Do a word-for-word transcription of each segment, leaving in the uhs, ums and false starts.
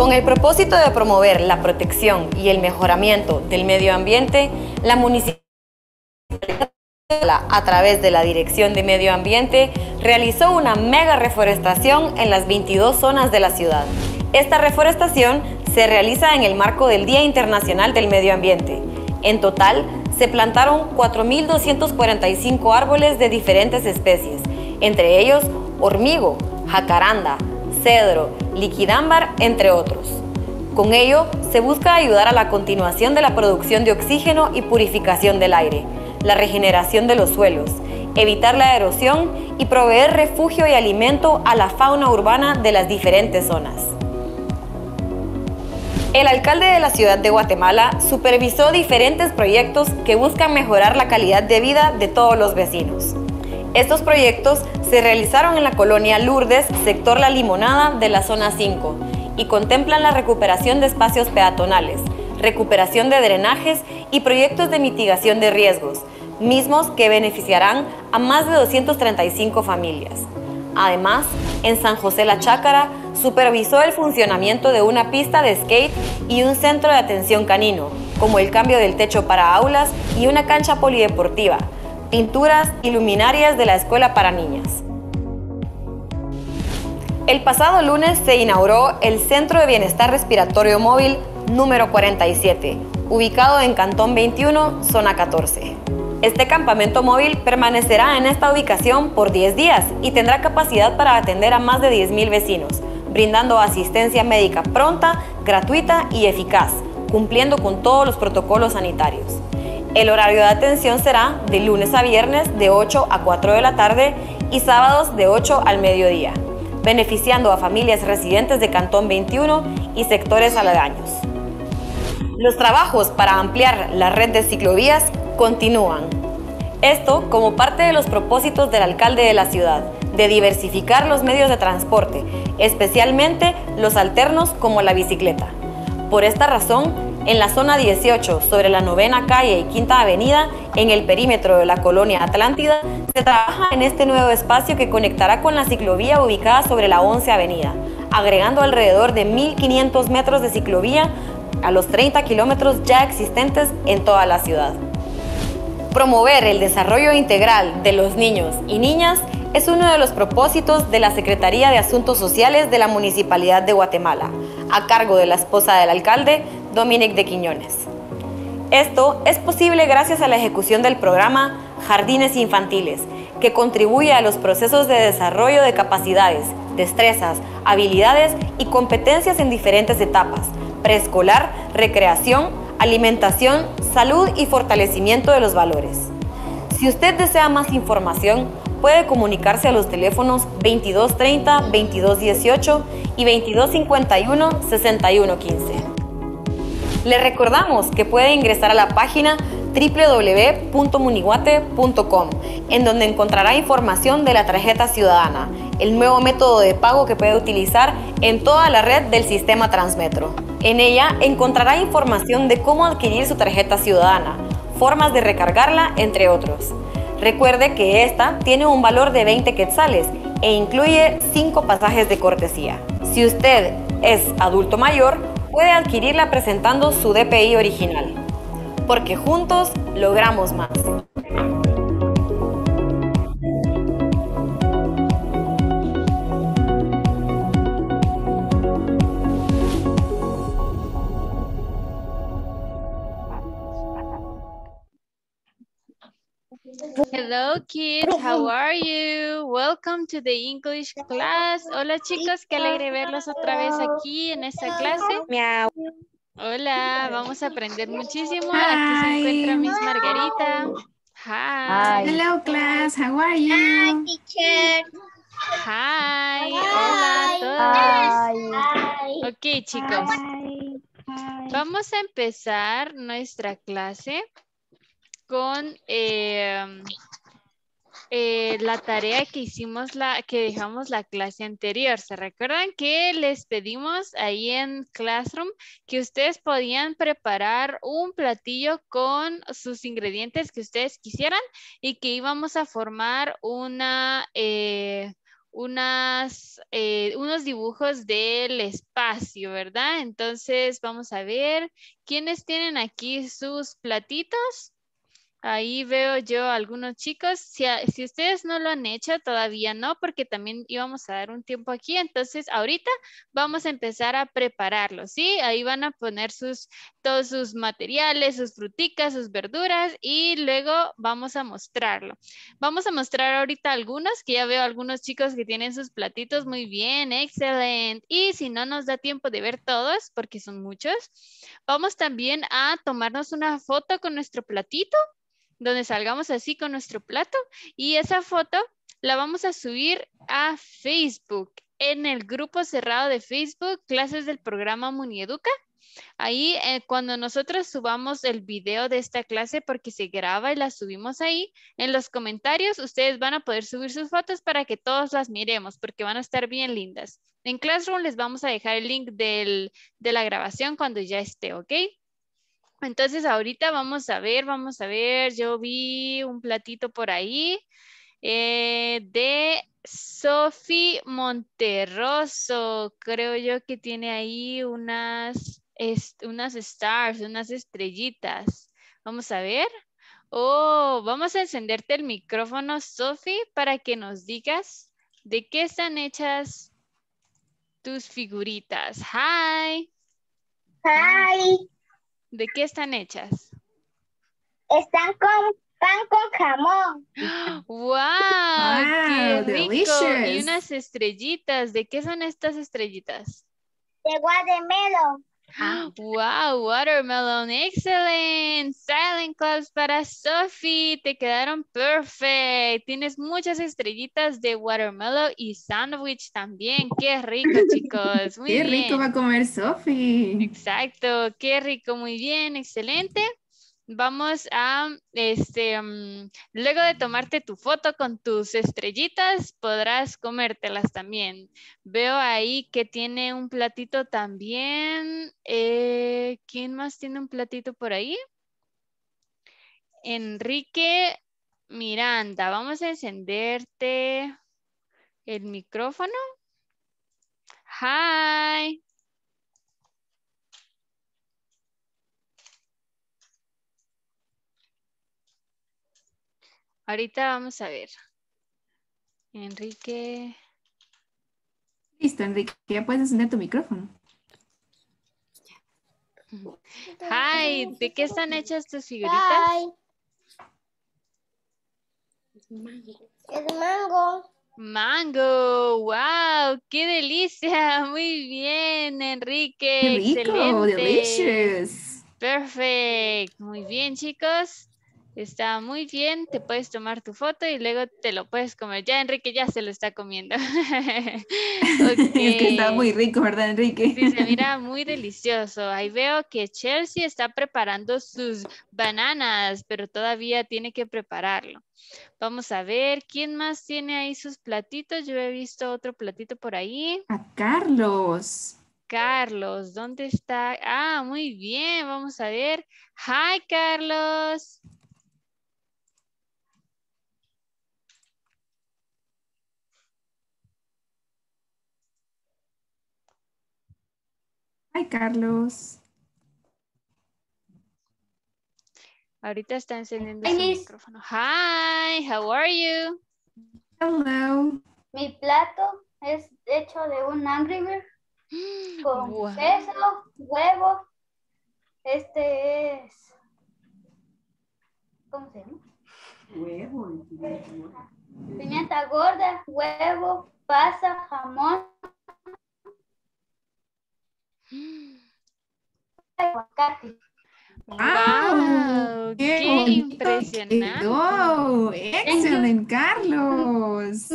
Con el propósito de promover la protección y el mejoramiento del medio ambiente, la municipalidad, a través de la Dirección de Medio Ambiente, realizó una mega reforestación en las veintidós zonas de la ciudad. Esta reforestación se realiza en el marco del Día Internacional del Medio Ambiente. En total, se plantaron cuatro mil doscientos cuarenta y cinco árboles de diferentes especies, entre ellos hormigo, jacaranda, cedro, liquidámbar, entre otros. Con ello, se busca ayudar a la continuación de la producción de oxígeno y purificación del aire, la regeneración de los suelos, evitar la erosión y proveer refugio y alimento a la fauna urbana de las diferentes zonas. El alcalde de la ciudad de Guatemala supervisó diferentes proyectos que buscan mejorar la calidad de vida de todos los vecinos. Estos proyectos se realizaron en la colonia Lourdes, sector La Limonada de la zona cinco, y contemplan la recuperación de espacios peatonales, recuperación de drenajes y proyectos de mitigación de riesgos, mismos que beneficiarán a más de doscientas treinta y cinco familias. Además, en San José La Chácara, supervisó el funcionamiento de una pista de skate y un centro de atención canino, como el cambio del techo para aulas y una cancha polideportiva, pinturas y luminarias de la escuela para niñas. El pasado lunes se inauguró el Centro de Bienestar Respiratorio Móvil número cuarenta y siete, ubicado en Cantón veintiuno, zona catorce. Este campamento móvil permanecerá en esta ubicación por diez días y tendrá capacidad para atender a más de diez mil vecinos, brindando asistencia médica pronta, gratuita y eficaz, cumpliendo con todos los protocolos sanitarios. El horario de atención será de lunes a viernes de ocho a cuatro de la tarde y sábados de ocho al mediodía, beneficiando a familias residentes de Cantón veintiuno y sectores aledaños. Los trabajos para ampliar la red de ciclovías continúan. Esto como parte de los propósitos del alcalde de la ciudad, de diversificar los medios de transporte, especialmente los alternos como la bicicleta. Por esta razón, en la zona dieciocho, sobre la novena calle y quinta avenida, en el perímetro de la colonia Atlántida, se trabaja en este nuevo espacio que conectará con la ciclovía ubicada sobre la once avenida, agregando alrededor de mil quinientos metros de ciclovía a los treinta kilómetros ya existentes en toda la ciudad. Promover el desarrollo integral de los niños y niñas es uno de los propósitos de la Secretaría de Asuntos Sociales de la Municipalidad de Guatemala, a cargo de la esposa del alcalde, Dominic de Quiñones. Esto es posible gracias a la ejecución del programa Jardines Infantiles, que contribuye a los procesos de desarrollo de capacidades, destrezas, habilidades y competencias en diferentes etapas: preescolar, recreación, alimentación, salud y fortalecimiento de los valores. Si usted desea más información, puede comunicarse a los teléfonos veintidós treinta, veintidós dieciocho y veintidós cincuenta y uno, sesenta y uno quince. Le recordamos que puede ingresar a la página doble u doble u doble u punto muniguate punto com, en donde encontrará información de la tarjeta ciudadana, el nuevo método de pago que puede utilizar en toda la red del sistema Transmetro. En ella encontrará información de cómo adquirir su tarjeta ciudadana, formas de recargarla, entre otros. Recuerde que esta tiene un valor de veinte quetzales e incluye cinco pasajes de cortesía. Si usted es adulto mayor, puede adquirirla presentando su D P I original. Porque juntos logramos más. Hello kids, how are you? Welcome to the English class. Hola chicos, qué alegre verlos otra vez aquí en esta clase. Miau. Hola, vamos a aprender muchísimo. Hi. Aquí se encuentra Miss Margarita. Hi. Hello class, how are you? Hi, teacher. Hi. Hola a todos. Ok chicos, Hi. Hi. vamos a empezar nuestra clase con eh, eh, la tarea que hicimos, la que dejamos la clase anterior. ¿Se recuerdan que les pedimos ahí en Classroom que ustedes podían preparar un platillo con sus ingredientes que ustedes quisieran y que íbamos a formar una, eh, unas, eh, unos dibujos del espacio, ¿verdad? Entonces vamos a ver quiénes tienen aquí sus platitos. Ahí veo yo algunos chicos. Si, a- si ustedes no lo han hecho, todavía no, porque también íbamos a dar un tiempo aquí. Entonces, ahorita vamos a empezar a prepararlo, ¿sí? Ahí van a poner sus, todos sus materiales, sus fruticas, sus verduras y luego vamos a mostrarlo. Vamos a mostrar ahorita algunos, que ya veo algunos chicos que tienen sus platitos muy bien, excelente. Y si no nos da tiempo de ver todos, porque son muchos, vamos también a tomarnos una foto con nuestro platito donde salgamos así con nuestro plato y esa foto la vamos a subir a Facebook en el grupo cerrado de Facebook, clases del programa Munieduca. Ahí eh, cuando nosotros subamos el video de esta clase, porque se graba y la subimos ahí, en los comentarios ustedes van a poder subir sus fotos para que todos las miremos, porque van a estar bien lindas. En Classroom les vamos a dejar el link del, de la grabación cuando ya esté, ¿ok? Entonces ahorita vamos a ver, vamos a ver, yo vi un platito por ahí eh, de Sophie Monterroso. Creo yo que tiene ahí unas, est- unas stars, unas estrellitas. Vamos a ver. Oh, vamos a encenderte el micrófono, Sophie, para que nos digas de qué están hechas tus figuritas. Hi. Hi. ¿De qué están hechas? Están con pan con jamón. ¡Wow! ¡Qué Wow, rico! Y delicious. unas estrellitas. ¿De qué son estas estrellitas? De watermelon. ¡Wow! Watermelon. ¡Excelente! Silent claps para Sophie. Te quedaron perfect. Tienes muchas estrellitas de watermelon y sándwich también. ¡Qué rico, chicos! Muy Qué rico va bien. a comer Sophie. Exacto. ¡Qué rico! Muy bien. Excelente. Vamos a, este, mm, luego de tomarte tu foto con tus estrellitas, podrás comértelas también. Veo ahí que tiene un platito también. Eh, ¿quién más tiene un platito por ahí? Enrique Miranda. Vamos a encenderte el micrófono. Hi. Ahorita vamos a ver. Enrique. Listo, Enrique, ya puedes encender tu micrófono. Hi, ¿de qué están hechas tus figuritas? Hi. Es mango. Mango, wow, qué delicia, muy bien, Enrique, Qué rico, excelente. delicious. Perfecto, muy bien, chicos. Está muy bien, te puedes tomar tu foto y luego te lo puedes comer. Ya Enrique ya se lo está comiendo. Ok. Es que está muy rico, ¿verdad, Enrique? Sí, se mira muy delicioso. Ahí veo que Chelsea está preparando sus bananas, pero todavía tiene que prepararlo. Vamos a ver, ¿quién más tiene ahí sus platitos? Yo he visto otro platito por ahí. A Carlos. Carlos, ¿dónde está? Ah, muy bien, vamos a ver. Hi, Carlos. Ay, Carlos. Ahorita está encendiendo Hi, su Liz. micrófono. Hi, how are you? Hello. Mi plato es hecho de un Angry Bird con Wow. queso, huevo. Este es. ¿Cómo se llama? Huevo. Pimienta gorda, huevo, pasa, jamón, aguacate. Wow, ¡Qué qué bonito impresionante. quedó! ¡Excelente, Carlos!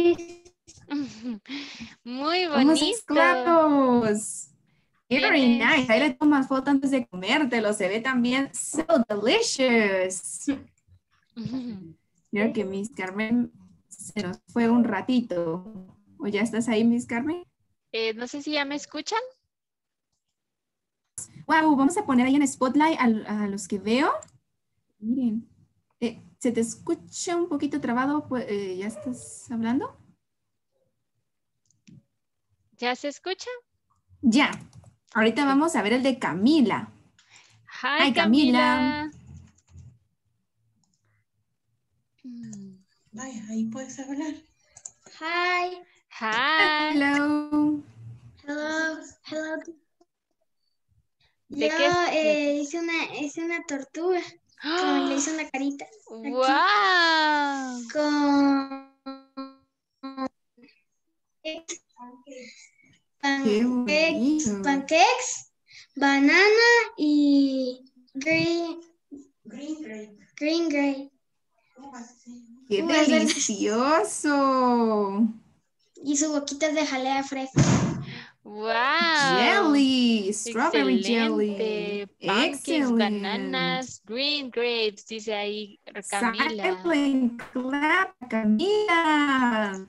Muy Vamos a bonito. mezclarlos. Very Tienes- nice. Ahí le tomas foto antes de comértelo. Se ve también so delicious. Creo que Miss Carmen se nos fue un ratito. ¿O ya estás ahí, Miss Carmen? Eh, no sé si ya me escuchan. Wow, vamos a poner ahí en Spotlight a, a los que veo. Miren, eh, ¿se te escucha un poquito trabado? Pues, eh, ¿ya estás hablando? ¿Ya se escucha? Ya. Ahorita vamos a ver el de Camila. Hi, Hi, Camila. Camila. Mm. Vaya, ahí puedes hablar. Hi. Hi. Hello. Hello. Hello. ¿De Yo qué es? eh, hice, una, hice una tortuga. Con, le hice una carita. Aquí. ¡Wow! Con Qué pancakes, bonito. pancakes, banana y green, Green grape. green grape. Qué Uvas verdes. delicioso. Y su boquita de jalea fresca. ¡Wow! Jelly. Strawberry jelly. Excelente. Pancakes, Excellent. bananas, green grapes, dice ahí Camila. Silent clap, Camila.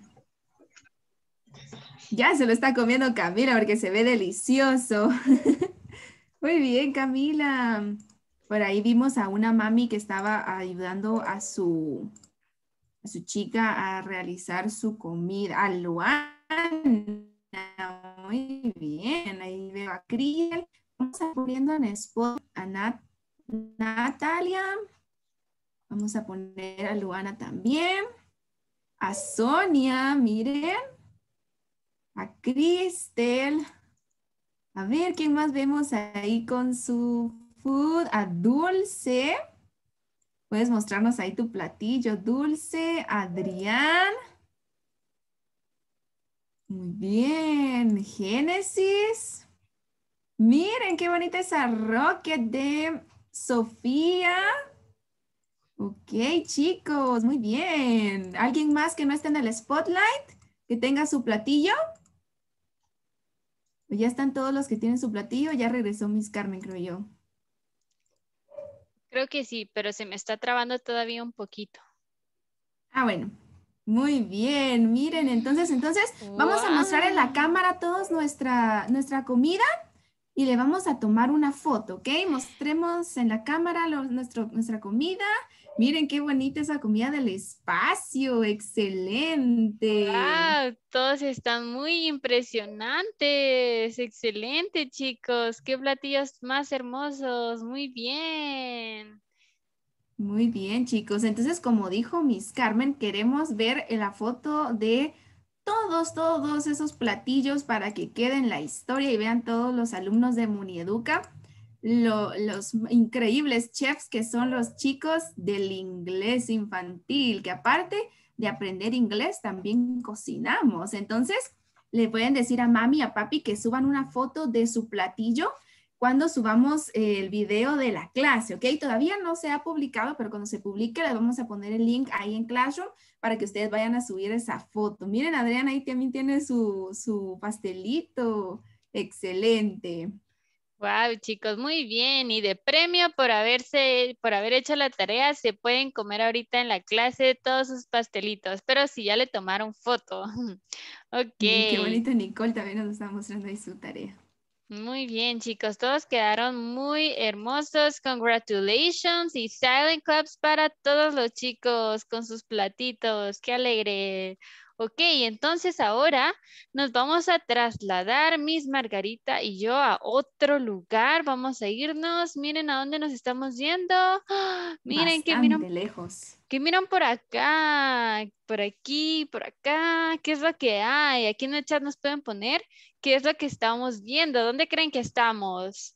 Ya se lo está comiendo Camila porque se ve delicioso. Muy bien, Camila. Por ahí vimos a una mami que estaba ayudando a su, a su chica a realizar su comida. A Luana. Muy bien. Ahí veo a Criel. Vamos a poniendo en spot a Nat, Natalia. Vamos a poner a Luana también. A Sonia, miren. A Cristel. A ver, ¿quién más vemos ahí con su food? A Dulce. Puedes mostrarnos ahí tu platillo, Dulce. Adrián. Muy bien. Génesis. Miren qué bonita esa rocket de Sofía. Ok, chicos, muy bien. ¿Alguien más que no esté en el spotlight? ¿Que tenga su platillo? ¿Ya están todos los que tienen su platillo? Ya regresó Miss Carmen, creo yo. Creo que sí, pero se me está trabando todavía un poquito. Ah, bueno. Muy bien. Miren, entonces, entonces vamos a mostrar en la Wow. cámara todos nuestra, nuestra comida y le vamos a tomar una foto, ¿ok? Mostremos en la cámara lo- nuestro, nuestra comida. Miren qué bonita esa comida del espacio. Excelente. Wow, todos están muy impresionantes. Excelente, chicos. Qué platillos más hermosos. Muy bien. Muy bien, chicos. Entonces, como dijo Miss Carmen, queremos ver en la foto de todos, todos esos platillos para que quede en la historia y vean todos los alumnos de Munieduca, lo- los increíbles chefs que son los chicos del inglés infantil, que aparte de aprender inglés, también cocinamos. Entonces, le pueden decir a mami y a papi que suban una foto de su platillo cuando subamos eh, el video de la clase, ¿ok? Todavía no se ha publicado, pero cuando se publique le vamos a poner el link ahí en Classroom para que ustedes vayan a subir esa foto. Miren, Adriana ahí también tiene su, su pastelito. Excelente. Wow, chicos, muy bien. Y de premio por haberse, por haber hecho la tarea, se pueden comer ahorita en la clase todos sus pastelitos, pero si ya le tomaron foto. Ok. Y qué bonito, Nicole también nos está mostrando ahí su tarea. Muy bien, chicos. Todos quedaron muy hermosos. Congratulations y silent claps para todos los chicos con sus platitos. Qué alegre. Ok, entonces ahora nos vamos a trasladar, Miss Margarita y yo, a otro lugar. Vamos a irnos. Miren a dónde nos estamos yendo. ¡Ah! Miren que miran, Bastante lejos. que miran por acá, por aquí, por acá. ¿Qué es lo que hay? Aquí en el chat nos pueden poner. ¿Qué es lo que estamos viendo? ¿Dónde creen que estamos?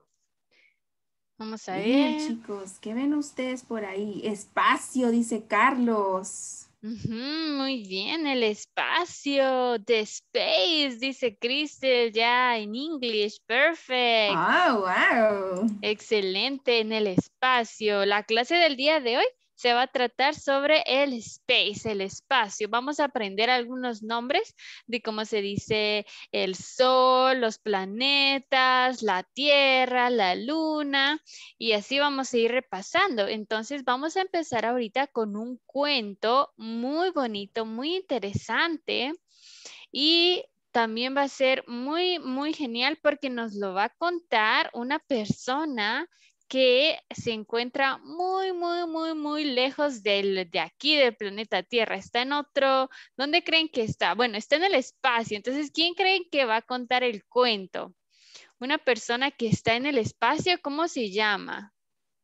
Vamos a Bien, ver. chicos, ¿qué ven ustedes por ahí? Espacio, dice Carlos. Ujú, muy bien, el espacio. The space, dice Crystal, ya en English. Perfect. Ah, wow. Excelente, en el espacio. La clase del día de hoy se va a tratar sobre el space, el espacio. Vamos a aprender algunos nombres de cómo se dice el sol, los planetas, la tierra, la luna, y así vamos a ir repasando. Entonces vamos a empezar ahorita con un cuento muy bonito, muy interesante, y también va a ser muy, muy genial porque nos lo va a contar una persona que se encuentra muy, muy, muy, muy lejos del, de aquí, del planeta Tierra. Está en otro, ¿dónde creen que está? Bueno, está en el espacio. Entonces, ¿quién creen que va a contar el cuento? Una persona que está en el espacio, ¿cómo se llama?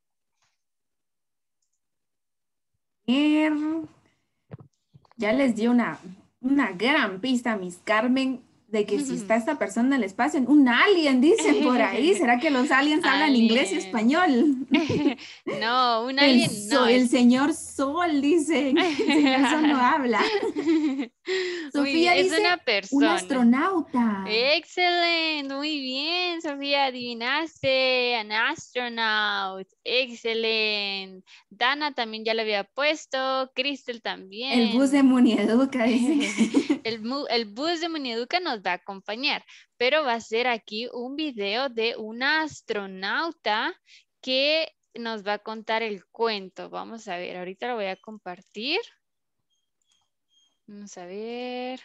Er, Ya les di una, una gran pista, Miss Carmen, de que si está esta persona en el espacio, un alien, dicen por ahí. ¿Será que los aliens hablan inglés y Alien. español? No, un El, alien no. so- el Es... señor Sol, dicen. El señor Sol no habla. Muy bien, Sofía es dice una un persona. astronauta. Excelente, muy bien, Sofía, adivinaste, an astronaut, excelente. Dana también ya lo había puesto, Crystal también. El bus de Munieduca, dicen. el, mu- el bus de Munieduca nos va a acompañar, pero va a ser aquí un video de una astronauta que nos va a contar el cuento. Vamos a ver, ahorita lo voy a compartir. Vamos a ver.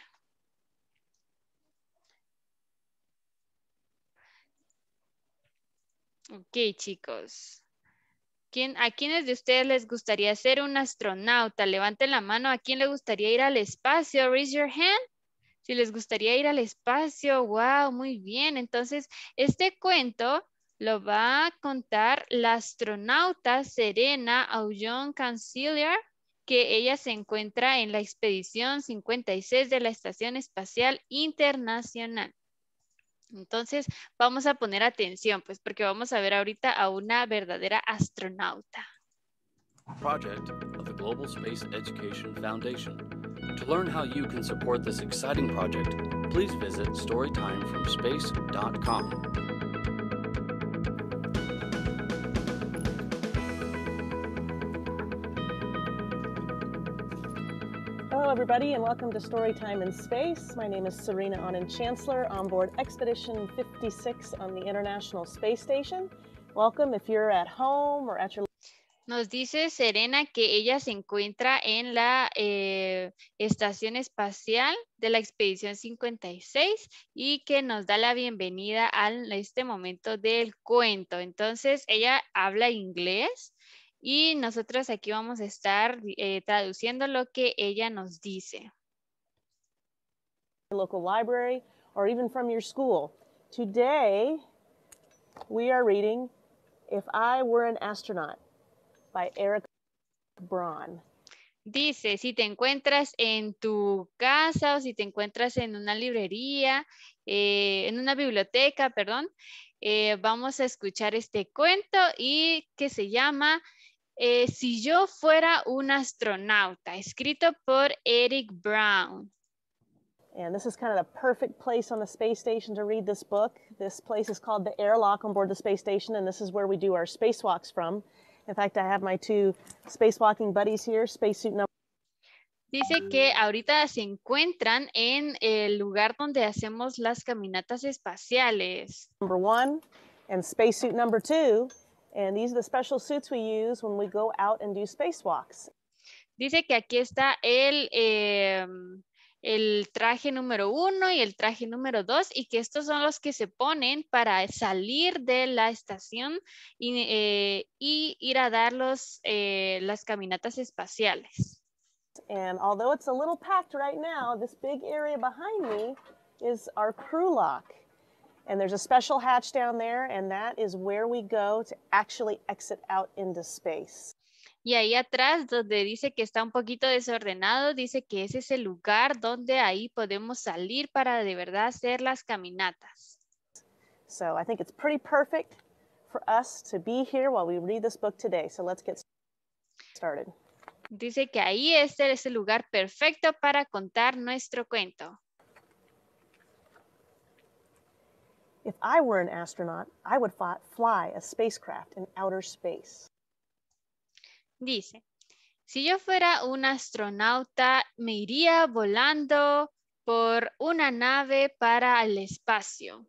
Ok, chicos. ¿Quién, ¿A quiénes de ustedes les gustaría ser un astronauta? Levanten la mano. ¿A quién le gustaría ir al espacio? Raise your hand. Si les gustaría ir al espacio. Wow, muy bien. Entonces, este cuento lo va a contar la astronauta Serena Aullón Canciller, que ella se encuentra en la expedición cincuenta y seis de la Estación Espacial Internacional. Entonces, vamos a poner atención, pues, porque vamos a ver ahorita a una verdadera astronauta. Project of the Global Space Education Foundation. To learn how you can support this exciting project, please visit storytime from space dot com. Hello, everybody, and welcome to Storytime in Space. My name is Serena Anand-Chancellor on board Expedition fifty-six on the International Space Station. Welcome if you're at home or at your... Nos dice Serena que ella se encuentra en la eh, Estación Espacial de la Expedición cincuenta y seis y que nos da la bienvenida a este momento del cuento. Entonces, ella habla inglés. Y nosotros aquí vamos a estar eh, traduciendo lo que ella nos dice. Local library or even from your school. Today, we are reading If I Were an Astronaut by Eric Braun. Dice, si te encuentras en tu casa o si te encuentras en una librería, eh, en una biblioteca, perdón, eh, vamos a escuchar este cuento y que se llama Eh, Si yo fuera un astronauta, escrito por Eric Braun. And this is kind of the perfect place on the space station to read this book. This place is called the airlock on board the space station, and this is where we do our spacewalks from. In fact, I have my two spacewalking buddies here, spacesuit number. Dice que ahorita se encuentran en el lugar donde hacemos las caminatas espaciales. Number one and spacesuit number two. And these are the special suits we use when we go out and do spacewalks. Dice que aquí está el, eh, el traje número uno y el traje número dos y que estos son los que se ponen para salir de la estación y, eh, y ir a dar los, eh, las caminatas espaciales. And although it's a little packed right now, this big area behind me is our crew lock. And there's a special hatch down there, and that is where we go to actually exit out into space. Y ahí atrás, donde dice que está un poquito desordenado, dice que ese es el lugar donde ahí podemos salir para de verdad hacer las caminatas. So I think it's pretty perfect for us to be here while we read this book today. So let's get started. Dice que ahí este es el lugar perfecto para contar nuestro cuento. If I were an astronaut, I would fly a spacecraft in outer space. Dice, si yo fuera un astronauta, me iría volando por una nave para el espacio.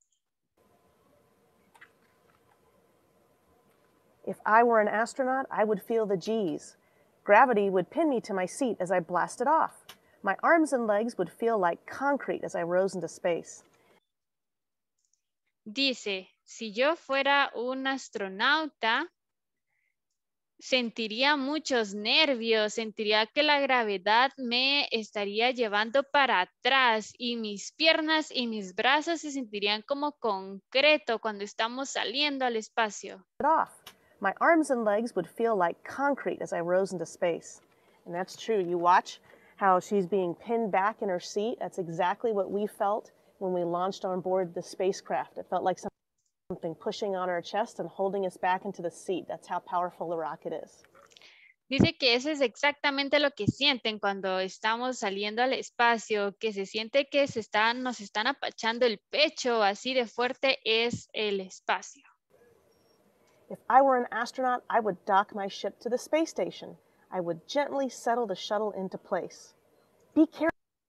If I were an astronaut, I would feel the G's. Gravity would pin me to my seat as I blasted off. My arms and legs would feel like concrete as I rose into space. Dice, si yo fuera un astronauta, sentiría muchos nervios, sentiría que la gravedad me estaría llevando para atrás y mis piernas y mis brazos se sentirían como concreto cuando estamos saliendo al espacio. Off. My arms and legs would feel like concrete as I rose into space. And that's true. You watch how she's being pinned back in her seat. That's exactly what we felt when we launched on board the spacecraft. It felt like something pushing on our chest and holding us back into the seat. That's how powerful the rocket is. Dice que eso es exactamente lo que sienten cuando estamos saliendo al espacio, que se siente que se están, nos están apachando el pecho, así de fuerte es el espacio. If I were an astronaut, I would dock my ship to the space station. I would gently settle the shuttle into place. Be careful.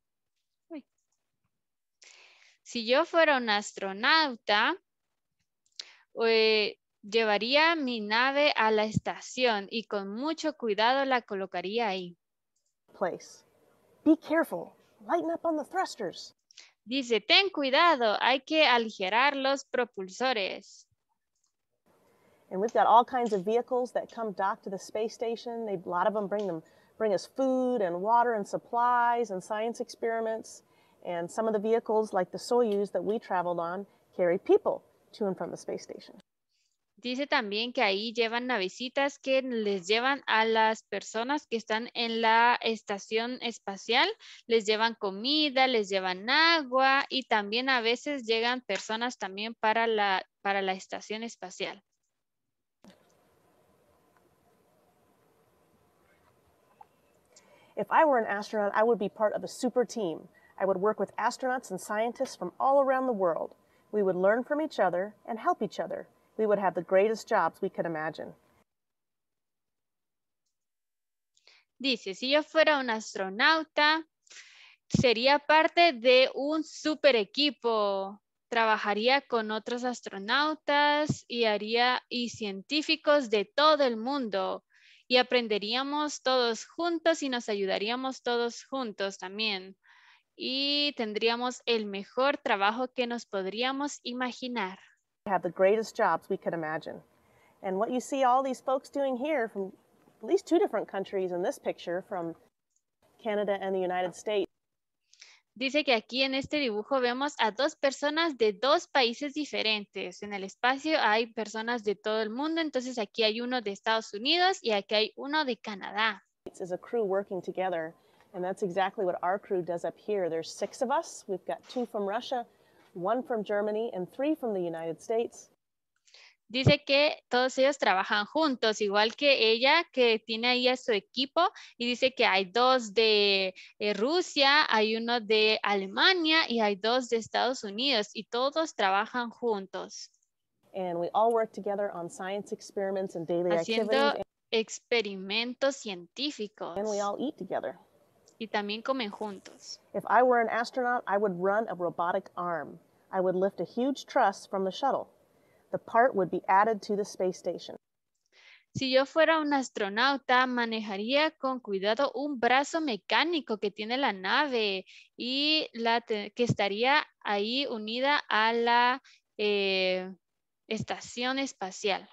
Si yo fuera un astronauta, eh, llevaría mi nave a la estación y con mucho cuidado la colocaría ahí. Place. Be careful. Lighten up on the thrusters. Dice, ten cuidado, hay que aligerar los propulsores. And we've got all kinds of vehicles that come dock to the space station. They, a lot of them bring them, bring us food and water and supplies and science experiments. And some of the vehicles, like the Soyuz that we traveled on, carry people to and from the space station. Dice también que ahí llevan navecitas que les llevan a las personas que están en la estación espacial, les llevan comida, les llevan agua y también a veces llegan personas también para la, para la estación espacial. If I were an astronaut, I would be part of a super team. I would work with astronauts and scientists from all around the world. We would learn from each other and help each other. We would have the greatest jobs we could imagine. Dice, si yo fuera un astronauta, sería parte de un super equipo. Trabajaría con otros astronautas y haría y científicos de todo el mundo. Y aprenderíamos todos juntos y nos ayudaríamos todos juntos también. Y tendríamos el mejor trabajo que nos podríamos imaginar. Have the greatest jobs we could imagine. And what you see all these folks doing here from at least two different countries in this picture, from Canada and the United States. Dice que aquí en este dibujo vemos a dos personas de dos países diferentes. En el espacio hay personas de todo el mundo, entonces aquí hay uno de Estados Unidos y aquí hay uno de Canadá. It's a crew working together, and that's exactly what our crew does up here. There's six of us. We've got two from Russia, one from Germany, and three from the United States. Dice que todos ellos trabajan juntos, igual que ella, que tiene ahí a su equipo, y dice que hay dos de eh, Rusia, hay uno de Alemania y hay dos de Estados Unidos, y todos trabajan juntos. And we all work together on science experiments and daily Haciendo activities. experimentos científicos. And we all eat together. Y también comen juntos. If I were an astronaut, I would run a robotic arm. I would lift a huge truss from the shuttle. The part would be added to the space station. Si yo fuera un astronauta, manejaría con cuidado un brazo mecánico que tiene la nave y la que estaría ahí unida a la eh, estación espacial.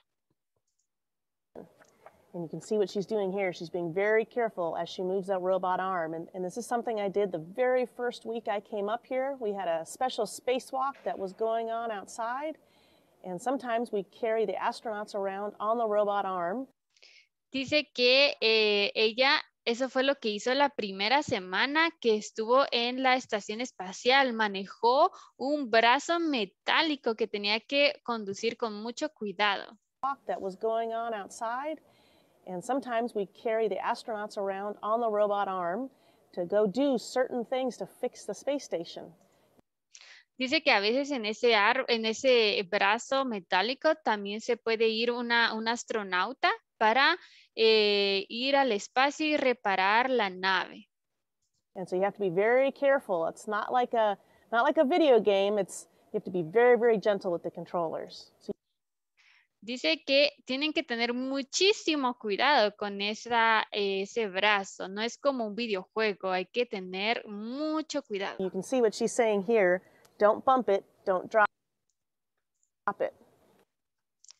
And you can see what she's doing here. She's being very careful as she moves that robot arm. And, and this is something I did the very first week I came up here. We had a special spacewalk that was going on outside. And sometimes we carry the astronauts around on the robot arm. Dice que eh, ella, eso fue lo que hizo la primera semana que estuvo en la estación espacial. Manejó un brazo metálico que tenía que conducir con mucho cuidado. That was going on outside. And sometimes we carry the astronauts around on the robot arm to go do certain things to fix the space station. Dice que a veces en ese, ar, en ese brazo metálico también se puede ir una, un astronauta para eh, ir al espacio y reparar la nave. And so you have to be very careful. It's not like a, not like a video game. It's, you have to be very, very gentle with the controllers. So Dice que tienen que tener muchísimo cuidado con esa, eh, ese brazo. No es como un videojuego. Hay que tener mucho cuidado. you can see what she's saying here. Don't bump it. Don't drop it.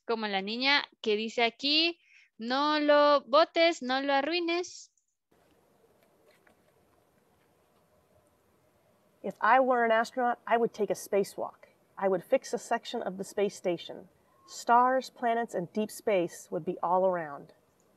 Como la niña que dice aquí, no lo botes, no lo arruines. If I were an astronaut, I would take a spacewalk. I would fix a section of the space station. Stars, planets, and deep space would be all around.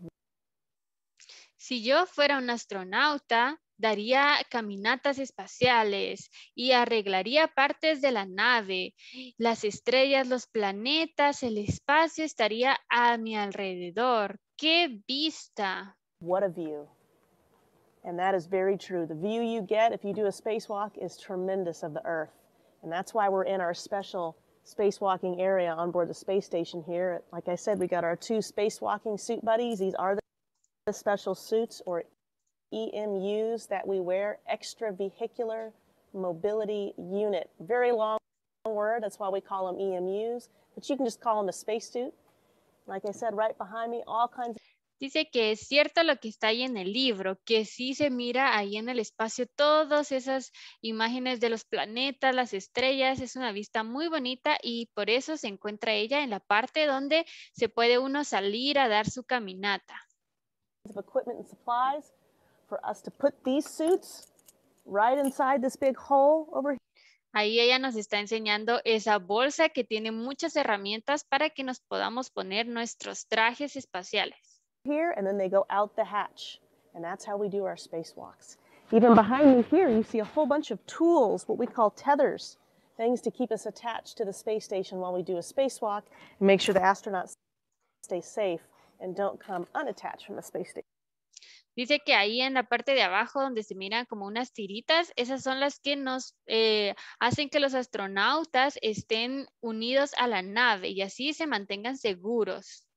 Si yo fuera un astronauta, daría caminatas espaciales y arreglaría partes de la nave. Las estrellas, los planetas, el espacio estaría a mi alrededor. ¡Qué vista! What a view. And that is very true. The view you get if you do a spacewalk is tremendous of the Earth. And that's why we're in our special spacewalking area on board the space station here. Like I said, we got our two spacewalking suit buddies. These are the special suits, or E M Us, that we wear, extravehicular mobility unit. Very long word, that's why we call them E M Us, but you can just call them a spacesuit. Like I said, right behind me, all kinds of... Dice que es cierto lo que está ahí en el libro, que sí se mira ahí en el espacio todas esas imágenes de los planetas, las estrellas. Es una vista muy bonita y por eso se encuentra ella en la parte donde se puede uno salir a dar su caminata. Of equipment and supplies for us to put these suits right inside this big hole over here. Ahí ella nos está enseñando esa bolsa que tiene muchas herramientas para que nos podamos poner nuestros trajes espaciales. Here, and then they go out the hatch, and that's how we do our spacewalks. Even behind me here, you see a whole bunch of tools, what we call tethers, things to keep us attached to the space station while we do a spacewalk and make sure the astronauts stay safe and don't come unattached from the space station. Dice que ahí en la parte de abajo donde se miran como unas tiritas, esas son las que nos eh, hacen que los astronautas estén unidos a la nave y así se mantengan seguros.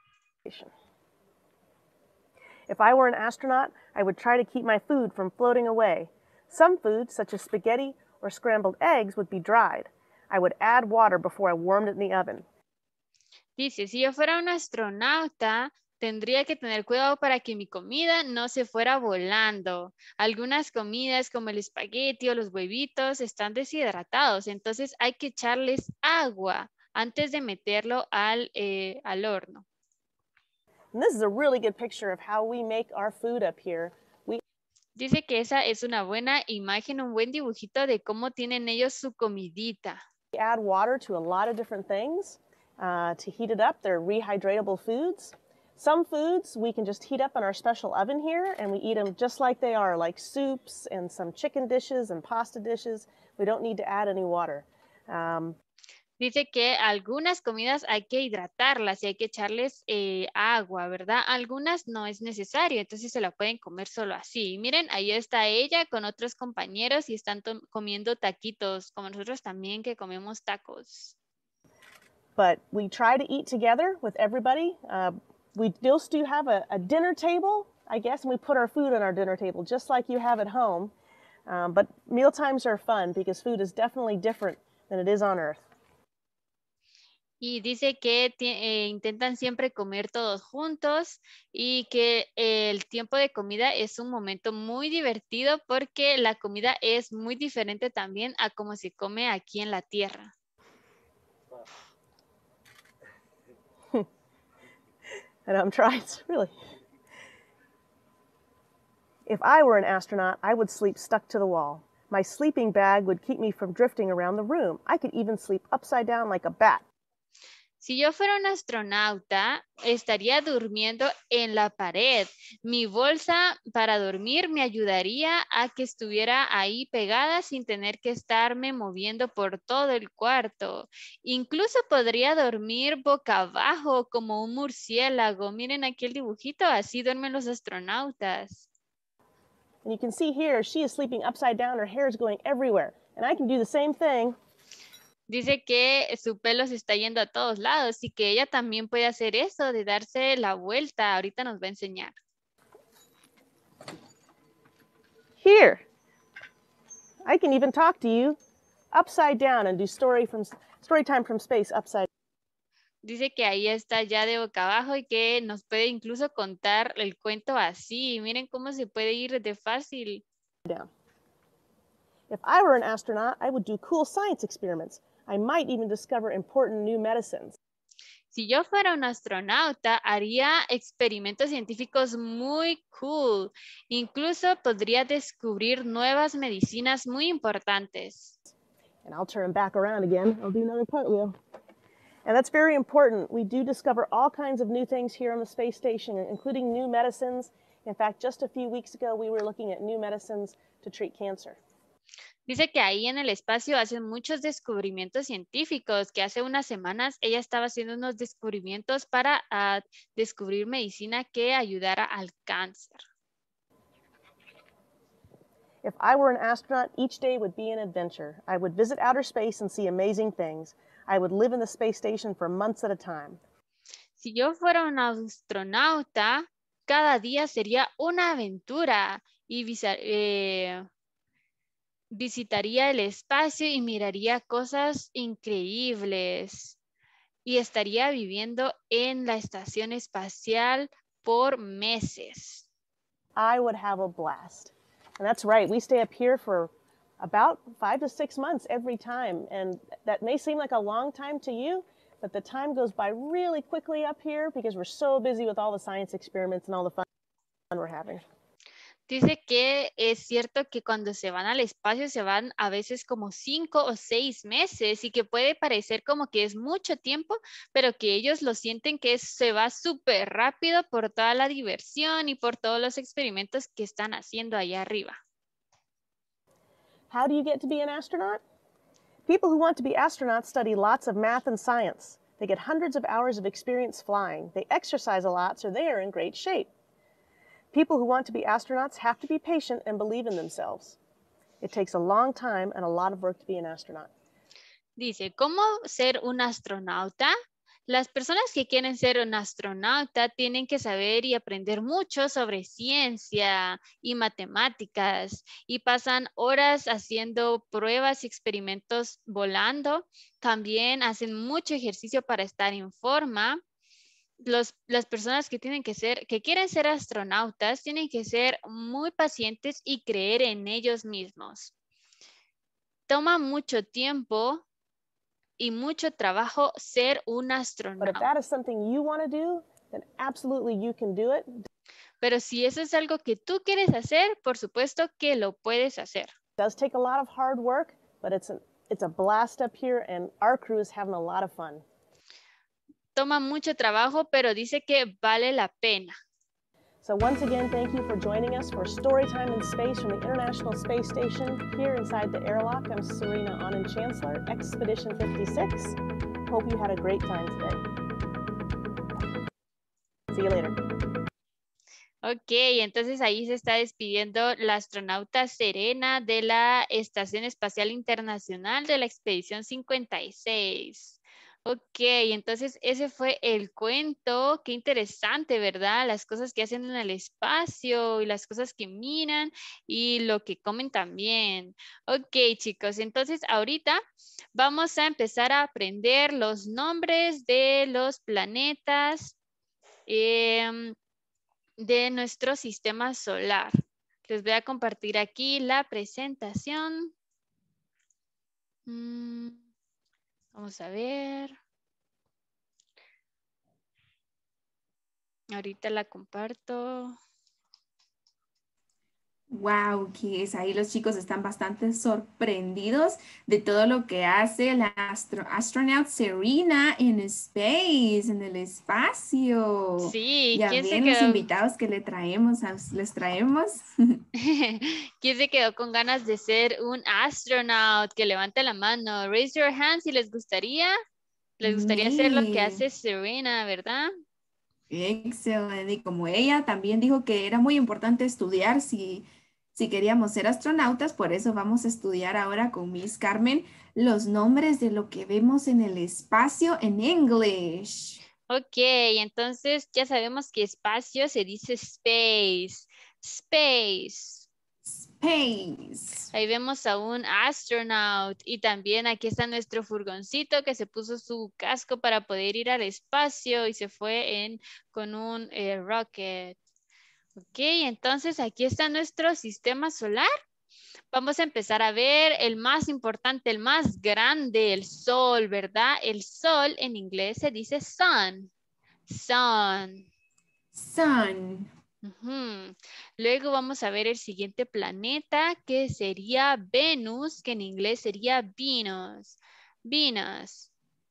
If I were an astronaut, I would try to keep my food from floating away. Some foods, such as spaghetti or scrambled eggs, would be dried. I would add water before I warmed it in the oven. Dice, si yo fuera un astronauta, tendría que tener cuidado para que mi comida no se fuera volando. Algunas comidas como el espagueti o los huevitos están deshidratados, entonces hay que echarles agua antes de meterlo al, eh, al horno. And this is a really good picture of how we make our food up here. We Dice que esa es una buena imagen, un buen dibujito de cómo tienen ellos su comidita. add water to a lot of different things uh, to heat it up. They're rehydratable foods. Some foods we can just heat up in our special oven here, and we eat them just like they are, like soups and some chicken dishes and pasta dishes. We don't need to add any water. Um, Dice que algunas comidas hay que hidratarlas y hay que echarles eh, agua, ¿verdad? Algunas no es necesario, entonces se la pueden comer solo así. Miren, ahí está ella con otros compañeros y están comiendo taquitos, como nosotros también que comemos tacos. But we try to eat together with everybody. Uh, we still do have a, a dinner table, I guess, and we put our food on our dinner table, just like you have at home. Um, but meal times are fun because food is definitely different than it is on Earth. Y dice que eh, intentan siempre comer todos juntos y que eh, el tiempo de comida es un momento muy divertido porque la comida es muy diferente también a cómo se come aquí en la Tierra. And I'm trying, really. If I were an astronaut, I would sleep stuck to the wall. My sleeping bag would keep me from drifting around the room. I could even sleep upside down like a bat. Si yo fuera un astronauta, estaría durmiendo en la pared. Mi bolsa para dormir me ayudaría a que estuviera ahí pegada sin tener que estarme moviendo por todo el cuarto. Incluso podría dormir boca abajo como un murciélago. Miren aquí el dibujito, así duermen los astronautas. And you can see here, she is sleeping upside down. Her hair is going everywhere. And I can do the same thing. Dice que su pelo se está yendo a todos lados y que ella también puede hacer eso de darse la vuelta. Ahorita nos va a enseñar. Here, I can even talk to you upside down and do story from story time from space upside. Dice que ahí está ya de boca abajo y que nos puede incluso contar el cuento así. Miren cómo se puede ir de fácil. Down. If I were an astronaut, I would do cool science experiments. I might even discover important new medicines. Si yo fuera un astronauta, haría experimentos científicos muy cool. Incluso podría descubrir nuevas medicinas muy importantes. And I'll turn back around again. I'll do another cartwheel. And that's very important. We do discover all kinds of new things here on the space station, including new medicines. In fact, just a few weeks ago, we were looking at new medicines to treat cancer. Dice que ahí en el espacio hacen muchos descubrimientos científicos, que hace unas semanas ella estaba haciendo unos descubrimientos para uh, descubrir medicina que ayudara al cáncer. If I were an astronaut, each day would be an adventure. I would visit outer space and see amazing things. I would live in the space station for months at a time. Si yo fuera un astronauta, cada día sería una aventura y visa, eh, visitaría el espacio y miraría cosas increíbles y estaría viviendo en la estación espacial por meses. I would have a blast. And that's right, we stay up here for about five to six months every time. And that may seem like a long time to you, but the time goes by really quickly up here because we're so busy with all the science experiments and all the fun we're having. Dice que es cierto que cuando se van al espacio se van a veces como cinco o seis meses y que puede parecer como que es mucho tiempo, pero que ellos lo sienten que se va súper rápido por toda la diversión y por todos los experimentos que están haciendo allá arriba. How do you get to be an astronaut? People who want to be astronauts study lots of math and science. They get hundreds of hours of experience flying. They exercise a lot, so they are in great shape. People who want to be astronauts have to be patient and believe in themselves. It takes a long time and a lot of work to be an astronaut. Dice, ¿cómo ser un astronauta? Las personas que quieren ser un astronauta tienen que saber y aprender mucho sobre ciencia y matemáticas y pasan horas haciendo pruebas y experimentos volando. También hacen mucho ejercicio para estar en forma. Los, las personas que tienen que ser, que quieren ser astronautas, tienen que ser muy pacientes y creer en ellos mismos. Toma mucho tiempo y mucho trabajo ser un But if astronauta. that is something you want to do, then absolutely you can do it. Pero si eso es algo que tú quieres hacer, por supuesto que lo puedes hacer. It does take a lot of hard work, but it's a, it's a blast up here and our crew is having a lot of fun. Toma mucho trabajo, pero dice que vale la pena. So once again, thank you for joining us for Storytime in Space from the International Space Station here inside the airlock. I'm Serena Anand Chancellor, Expedition fifty-six. Hope you had a great time today. See you later. Ok, entonces ahí se está despidiendo la astronauta Serena de la Estación Espacial Internacional de la Expedición cincuenta y seis. Ok, entonces ese fue el cuento. Qué interesante, ¿verdad? Las cosas que hacen en el espacio y las cosas que miran y lo que comen también. Ok, chicos, entonces ahorita vamos a empezar a aprender los nombres de los planetas eh, de nuestro sistema solar. Les voy a compartir aquí la presentación. Mm. Vamos a ver. Ahorita la comparto. Wow, que es ahí los chicos están bastante sorprendidos de todo lo que hace la astro astronaut Serena en space, en el espacio. Sí, ya ¿quién se ven los quedó? invitados que le traemos, a- les traemos. ¿Quién se quedó con ganas de ser un astronaut? Que levante la mano. Raise your hand si les gustaría. Les gustaría hacer lo que Sí. hace Serena, ¿verdad? Excelente. Y como ella también dijo que era muy importante estudiar si, si queríamos ser astronautas, por eso vamos a estudiar ahora con Miss Carmen los nombres de lo que vemos en el espacio en English. Ok, entonces ya sabemos que espacio se dice space. Space. Space. Ahí vemos a un astronaut y también aquí está nuestro furgoncito que se puso su casco para poder ir al espacio y se fue en, con un eh, rocket. Ok, entonces aquí está nuestro sistema solar Vamos a empezar a ver el más importante, el más grande, el sol, ¿verdad? El sol en inglés se dice sun. Sun. Sun. Ujú. Luego vamos a ver el siguiente planeta que sería Venus, que en inglés sería Venus. Venus.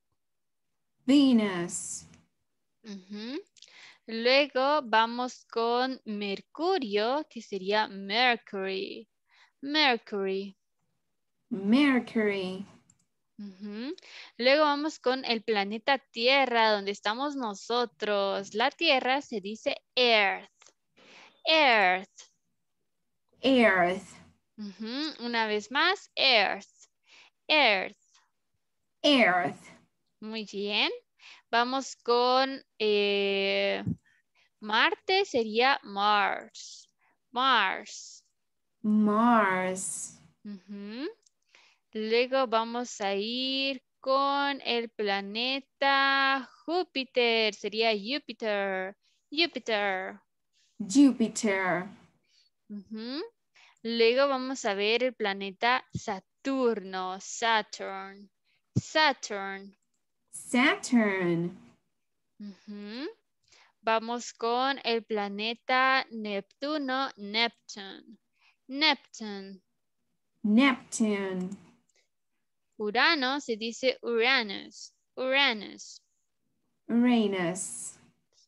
Venus. Ujú. Luego vamos con Mercurio, que sería Mercury. Mercury. Mercury. Ujú. Luego vamos con el planeta Tierra, donde estamos nosotros. La Tierra se dice Earth. Earth. Earth. Ujú. Una vez más, Earth. Earth. Earth. Muy bien. Vamos con eh, Marte, sería Mars. Mars. Mars. Ujú. Luego vamos a ir con el planeta Júpiter, sería Júpiter. Júpiter. Jupiter. Ujú. Luego vamos a ver el planeta Saturno, Saturn. Saturn. Saturn. Ujú. Vamos con el planeta Neptuno, Neptune. Neptune. Neptune. Urano se dice Uranus. Uranus. Uranus.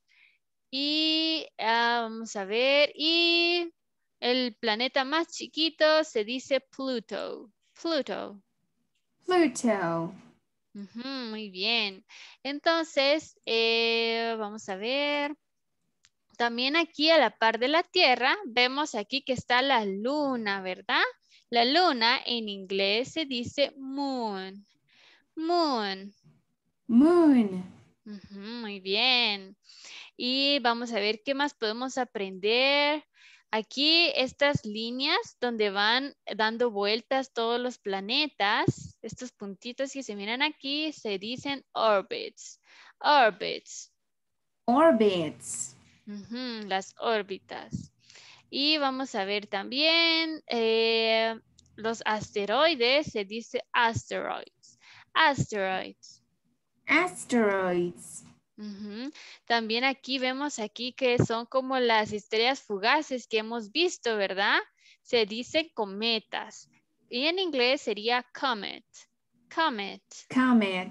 Y ah, vamos a ver. Y el planeta más chiquito se dice Pluto. Pluto. Pluto. Ujú, muy bien. Entonces, eh, vamos a ver. También aquí a la par de la Tierra, vemos aquí que está la luna, ¿verdad? La luna en inglés se dice moon. Moon. Moon. Ujú, muy bien. Y vamos a ver qué más podemos aprender. Aquí estas líneas donde van dando vueltas todos los planetas, estos puntitos que se miran aquí, se dicen orbits. Orbits. Orbits. Ujú, las órbitas. Y vamos a ver también eh, los asteroides, se dice asteroids. Asteroids. Asteroids. Ujú. También aquí vemos aquí que son como las estrellas fugaces que hemos visto, ¿verdad? Se dice cometas. Y en inglés sería comet. Comet. Comet.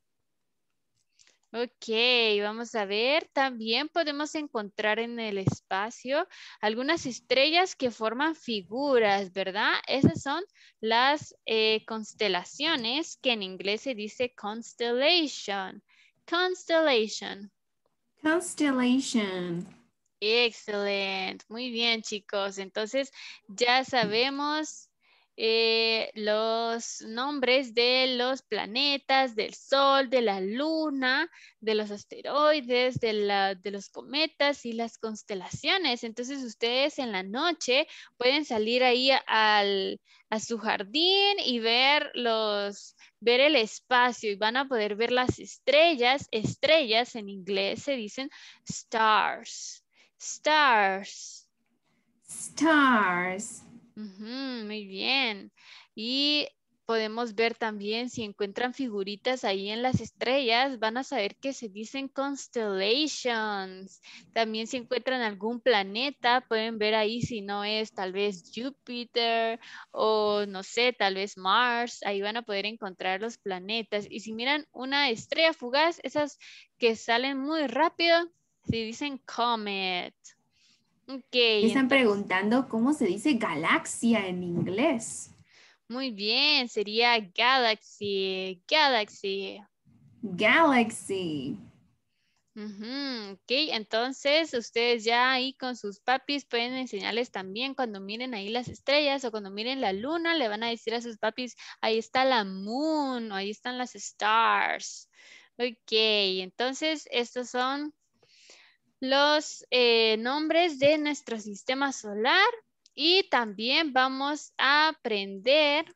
Ok, vamos a ver. También podemos encontrar en el espacio algunas estrellas que forman figuras, ¿verdad? Esas son las eh, constelaciones, que en inglés se dice constellation. Constellation. Constellation. Excelente, muy bien chicos. Entonces ya sabemos eh, los nombres de los planetas, del Sol, de la Luna, de los asteroides, de, la, de los cometas y las constelaciones. Entonces ustedes en la noche pueden salir ahí al, a su jardín y ver los, ver el espacio y van a poder ver las estrellas. Estrellas en inglés se dicen stars. Stars. Stars. Ujú, muy bien. Y podemos ver también si encuentran figuritas ahí en las estrellas, van a saber que se dicen constellations. También si encuentran algún planeta, pueden ver ahí si no es tal vez Júpiter o no sé, tal vez Mars. Ahí van a poder encontrar los planetas. Y si miran una estrella fugaz, esas que salen muy rápido, se dicen comet. Ok, Están entonces, preguntando cómo se dice galaxia en inglés. muy bien, sería galaxy, galaxy. Galaxy. Ujú, ok, entonces ustedes ya ahí con sus papis pueden enseñarles también cuando miren ahí las estrellas o cuando miren la luna, le van a decir a sus papis, ahí está la moon, o ahí están las stars. Ok, entonces estos son los eh, nombres de nuestro sistema solar y también vamos a aprender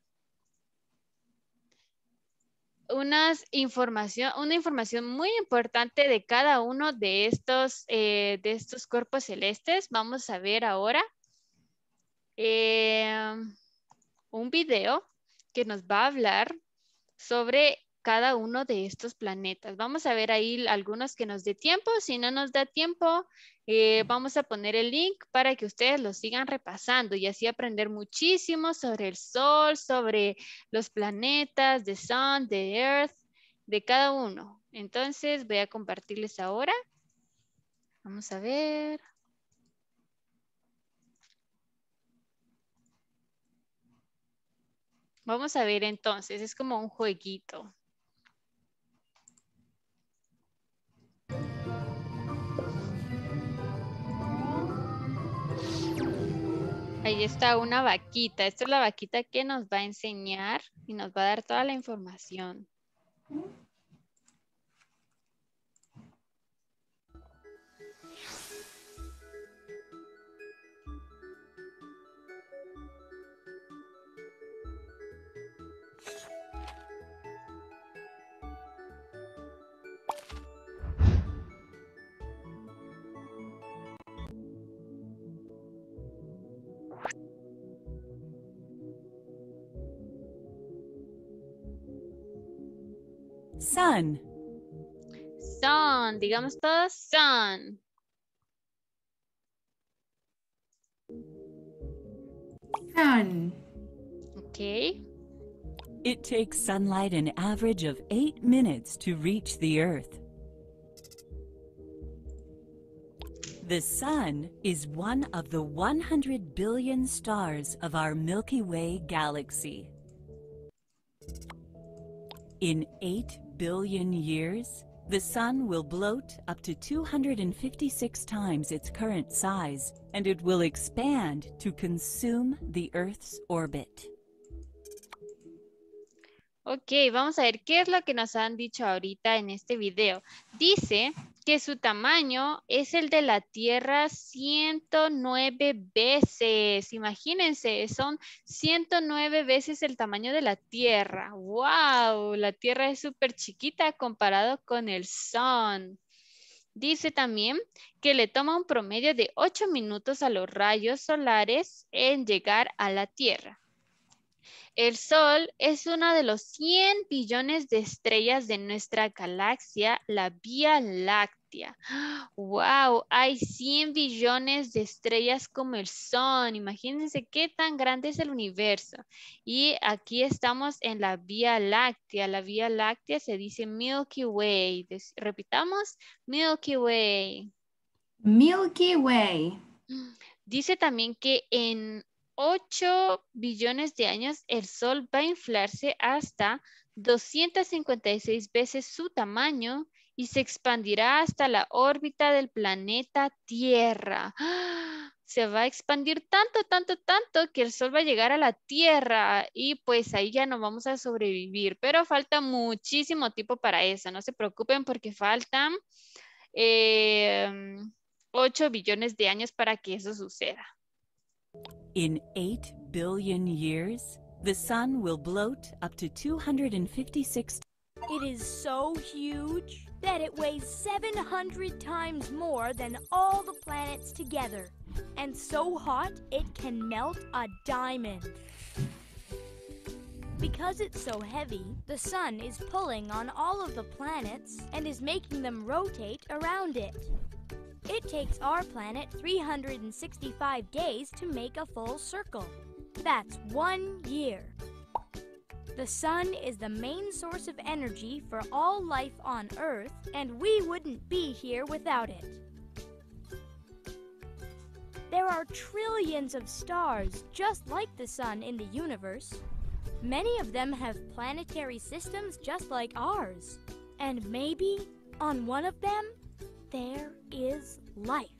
unas información, una información muy importante de cada uno de estos, eh, de estos cuerpos celestes. Vamos a ver ahora. Eh, un video que nos va a hablar sobre cada uno de estos planetas. Vamos a ver ahí algunos que nos dé tiempo. Si no nos da tiempo, eh, vamos a poner el link para que ustedes lo sigan repasando y así aprender muchísimo sobre el Sol, sobre los planetas, the Sun, the Earth, de cada uno. Entonces voy a compartirles ahora. Vamos a ver. Vamos a ver entonces, es como un jueguito. Ahí está una vaquita. Esta es la vaquita que nos va a enseñar y nos va a dar toda la información. Sun. Sun, digamos todos sun. Sun. Okay. It takes sunlight an average of eight minutes to reach the Earth. The Sun is one of the one hundred billion stars of our Milky Way galaxy. In eight billion years, the Sun will bloat up to two hundred fifty-six times its current size, and it will expand to consume the Earth's orbit. Ok, vamos a ver qué es lo que nos han dicho ahorita en este video. Dice que su tamaño es el de la Tierra ciento nueve veces. Imagínense, son ciento nueve veces el tamaño de la Tierra. ¡Wow! La Tierra es súper chiquita comparado con el Sun. Dice también que le toma un promedio de ocho minutos a los rayos solares en llegar a la Tierra. El Sol es una de los cien billones de estrellas de nuestra galaxia, la Vía Láctea. ¡Wow! Hay cien billones de estrellas como el Sol. Imagínense qué tan grande es el universo. Y aquí estamos en la Vía Láctea. La Vía Láctea se dice Milky Way. Des- repitamos, Milky Way. Milky Way. Dice también que en ocho billones de años el Sol va a inflarse hasta doscientas cincuenta y seis veces su tamaño y se expandirá hasta la órbita del planeta Tierra. ¡Ah! Se va a expandir tanto, tanto, tanto que el Sol va a llegar a la Tierra y pues ahí ya no vamos a sobrevivir. Pero falta muchísimo tiempo para eso. No se preocupen porque faltan eh, ocho billones de años para que eso suceda. In eight billion years, the Sun will bloat up to two hundred fifty-six. It is so huge that it weighs seven hundred times more than all the planets together. And so hot, it can melt a diamond. Because it's so heavy, the Sun is pulling on all of the planets and is making them rotate around it. It takes our planet three hundred sixty-five days to make a full circle. That's one year. The Sun is the main source of energy for all life on Earth, and we wouldn't be here without it. There are trillions of stars just like the Sun in the universe. Many of them have planetary systems just like ours. And maybe on one of them, there is life.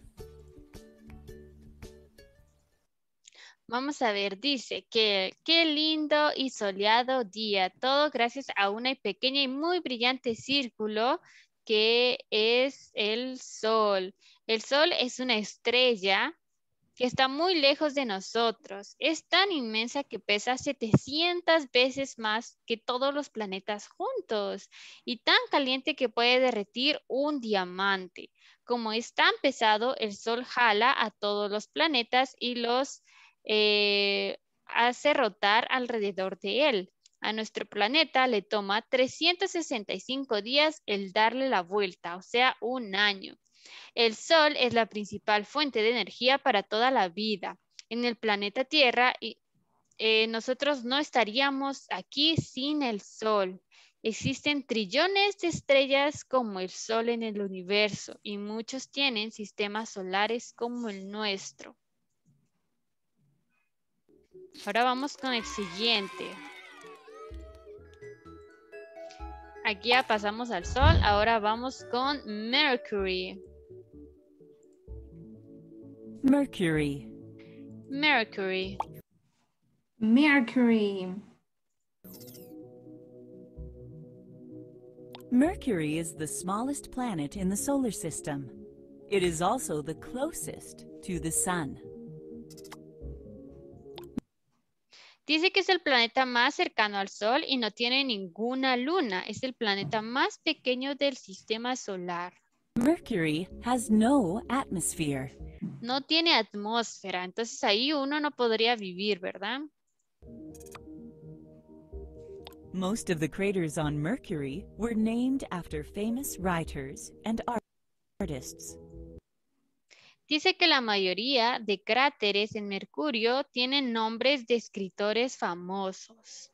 Vamos a ver, dice que qué lindo y soleado día, todo gracias a una pequeña y muy brillante círculo que es el Sol. El Sol es una estrella que está muy lejos de nosotros. Es tan inmensa que pesa setecientas veces más que todos los planetas juntos y tan caliente que puede derretir un diamante. Como es tan pesado, el Sol jala a todos los planetas y los eh, hace rotar alrededor de él. A nuestro planeta le toma trescientos sesenta y cinco días el darle la vuelta, o sea, un año. El Sol es la principal fuente de energía para toda la vida. En el planeta Tierra, eh, nosotros no estaríamos aquí sin el Sol. Existen trillones de estrellas como el Sol en el universo y muchos tienen sistemas solares como el nuestro. Ahora vamos con el siguiente. Aquí ya pasamos al Sol, ahora vamos con Mercury. Mercury. Mercury. Mercury. Mercury is the smallest planet in the solar system. It is also the closest to the sun. Dice que es el planeta más cercano al Sol y no tiene ninguna luna. Es el planeta más pequeño del sistema solar. Mercury has no atmosphere. No tiene atmósfera, entonces ahí uno no podría vivir, ¿verdad? Most of the craters on Mercury were named after famous writers and artists. Dice que la mayoría de cráteres en Mercurio tienen nombres de escritores famosos.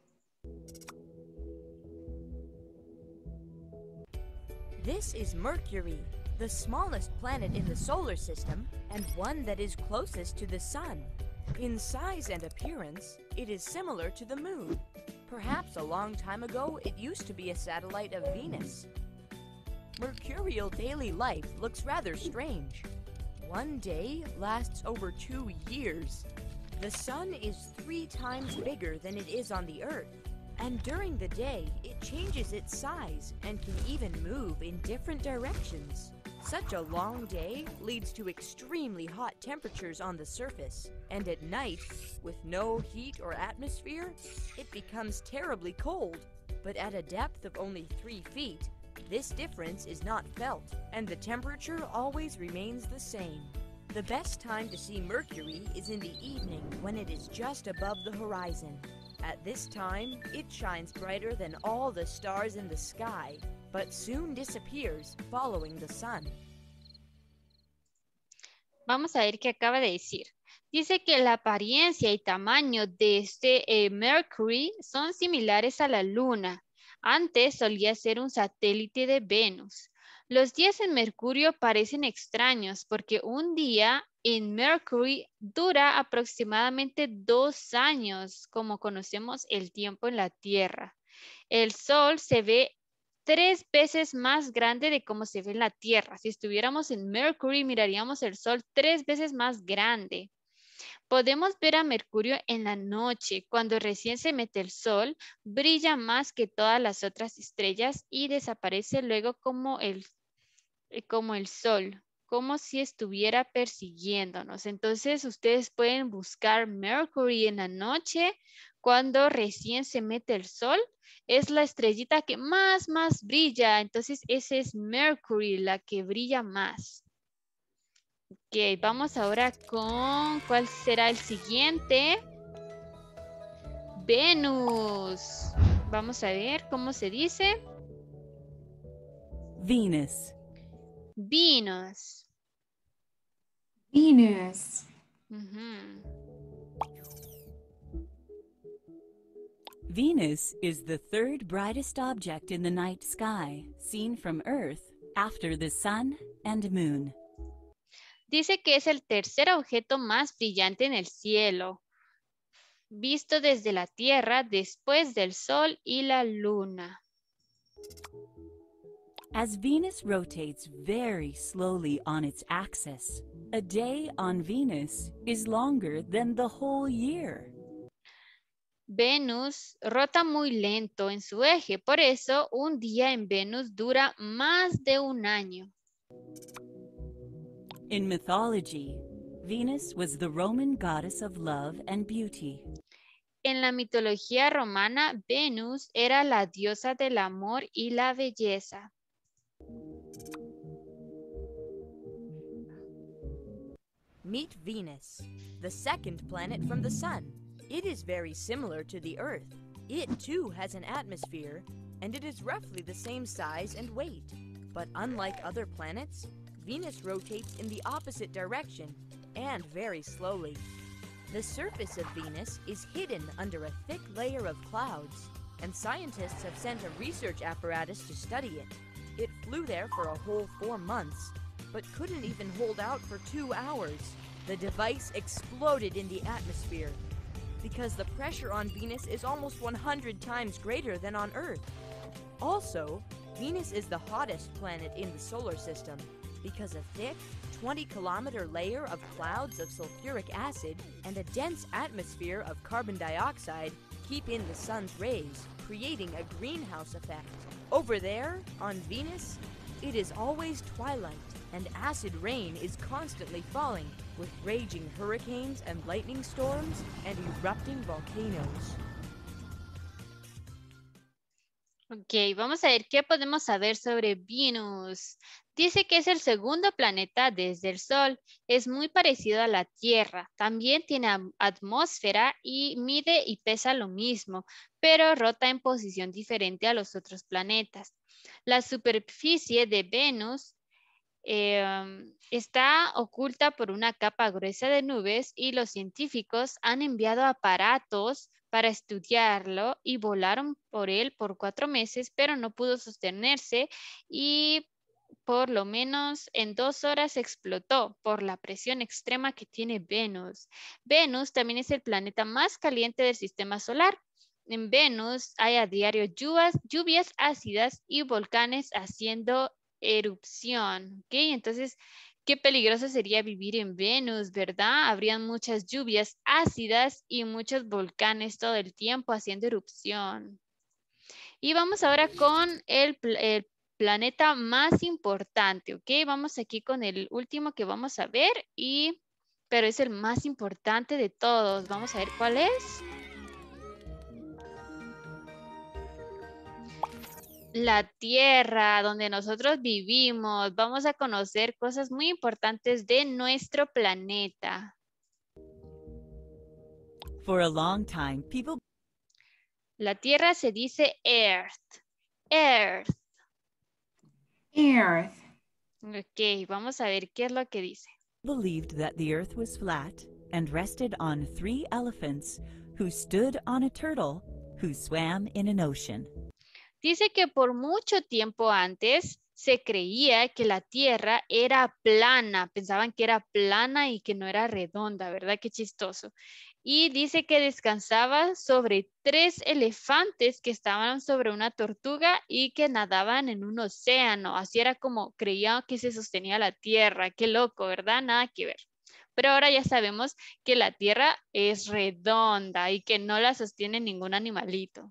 This is Mercury, the smallest planet in the solar system and one that is closest to the sun. In size and appearance, it is similar to the moon. Perhaps a long time ago, it used to be a satellite of Venus. Mercurial daily life looks rather strange. One day lasts over two years. The sun is three times bigger than it is on the Earth. And during the day, it changes its size and can even move in different directions. Such a long day leads to extremely hot temperatures on the surface, and at night, with no heat or atmosphere, it becomes terribly cold. But at a depth of only three feet, this difference is not felt, and the temperature always remains the same. The best time to see Mercury is in the evening when it is just above the horizon. At this time, it shines brighter than all the stars in the sky, but soon disappears following the sun. Vamos a ver qué acaba de decir. Dice que la apariencia y tamaño de este eh, Mercury son similares a la Luna. Antes solía ser un satélite de Venus. Los días en Mercurio parecen extraños porque un día en Mercury dura aproximadamente dos años, como conocemos el tiempo en la Tierra. El Sol se ve tres veces más grande de cómo se ve en la Tierra. Si estuviéramos en Mercury, miraríamos el Sol tres veces más grande. Podemos ver a Mercurio en la noche. Cuando recién se mete el Sol, brilla más que todas las otras estrellas y desaparece luego como el, como el Sol, como si estuviera persiguiéndonos. Entonces, ustedes pueden buscar Mercury en la noche. Cuando recién se mete el Sol, es la estrellita que más, más brilla. Entonces, ese es Mercury, la que brilla más. Ok, vamos ahora con ¿cuál será el siguiente? Venus. Vamos a ver cómo se dice. Venus. Venus. Venus. Uh-huh. Venus is the third brightest object in the night sky, seen from Earth after the sun and moon. Dice que es el tercer objeto más brillante en el cielo, visto desde la Tierra después del Sol y la Luna. As Venus rotates very slowly on its axis, a day on Venus is longer than the whole year. Venus rota muy lento en su eje, por eso un día en Venus dura más de un año. In mythology, Venus was the Roman goddess of love and beauty. En la mitología romana, Venus era la diosa del amor y la belleza. Meet Venus, the second planet from the sun. It is very similar to the Earth. It too has an atmosphere, and it is roughly the same size and weight. But unlike other planets, Venus rotates in the opposite direction and very slowly. The surface of Venus is hidden under a thick layer of clouds, and scientists have sent a research apparatus to study it. It flew there for a whole four months, but couldn't even hold out for two hours. The device exploded in the atmosphere because the pressure on Venus is almost one hundred times greater than on Earth. Also, Venus is the hottest planet in the solar system because a thick, twenty kilometer layer of clouds of sulfuric acid and a dense atmosphere of carbon dioxide keep in the sun's rays, creating a greenhouse effect. Over there, on Venus, it is always twilight, and acid rain is constantly falling, with raging hurricanes and lightning storms and erupting volcanoes. Ok, vamos a ver qué podemos saber sobre Venus. Dice que es el segundo planeta desde el Sol. Es muy parecido a la Tierra. También tiene atmósfera y mide y pesa lo mismo, pero rota en posición diferente a los otros planetas. La superficie de Venus eh, está oculta por una capa gruesa de nubes y los científicos han enviado aparatos para estudiarlo y volaron por él por cuatro meses, pero no pudo sostenerse y por lo menos en dos horas explotó por la presión extrema que tiene Venus. Venus también es el planeta más caliente del sistema solar. En Venus hay a diario lluvias, lluvias ácidas y volcanes haciendo erupción. ¿Ok? Entonces, qué peligroso sería vivir en Venus, ¿verdad? Habrían muchas lluvias ácidas y muchos volcanes todo el tiempo haciendo erupción. Y vamos ahora con el, el planeta más importante, ¿ok? Vamos aquí con el último que vamos a ver, y, pero es el más importante de todos. Vamos a ver cuál es. La Tierra, donde nosotros vivimos. Vamos a conocer cosas muy importantes de nuestro planeta. For a long time, people... La Tierra se dice Earth. Earth. Earth. Ok, vamos a ver qué es lo que dice. believed that the earth was flat and rested on three elephants who stood on a turtle who swam in an ocean. Dice que por mucho tiempo antes se creía que la Tierra era plana. Pensaban que era plana y que no era redonda, ¿verdad? Qué chistoso. Y dice que descansaba sobre tres elefantes que estaban sobre una tortuga y que nadaban en un océano. Así era como creían que se sostenía la Tierra. Qué loco, ¿verdad? Nada que ver. Pero ahora ya sabemos que la Tierra es redonda y que no la sostiene ningún animalito.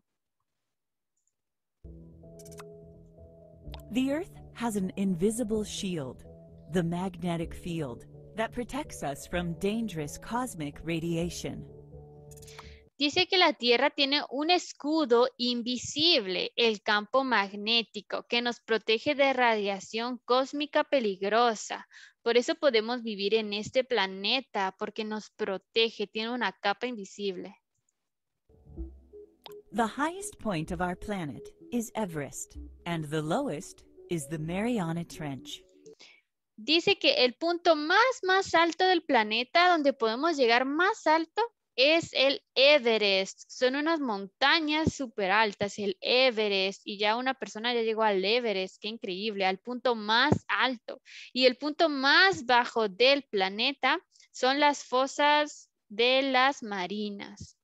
The Earth has an invisible shield, the magnetic field, that protects us from dangerous cosmic radiation. Dice que la Tierra tiene un escudo invisible, el campo magnético, que nos protege de radiación cósmica peligrosa. Por eso podemos vivir en este planeta, porque nos protege, tiene una capa invisible. The highest point of our planet is Everest, and the lowest is the Mariana Trench. Dice que el punto más, más alto del planeta, donde podemos llegar más alto, es el Everest. Son unas montañas súper altas, el Everest. Y ya una persona ya llegó al Everest, qué increíble, al punto más alto. Y el punto más bajo del planeta son las fosas de las Marinas.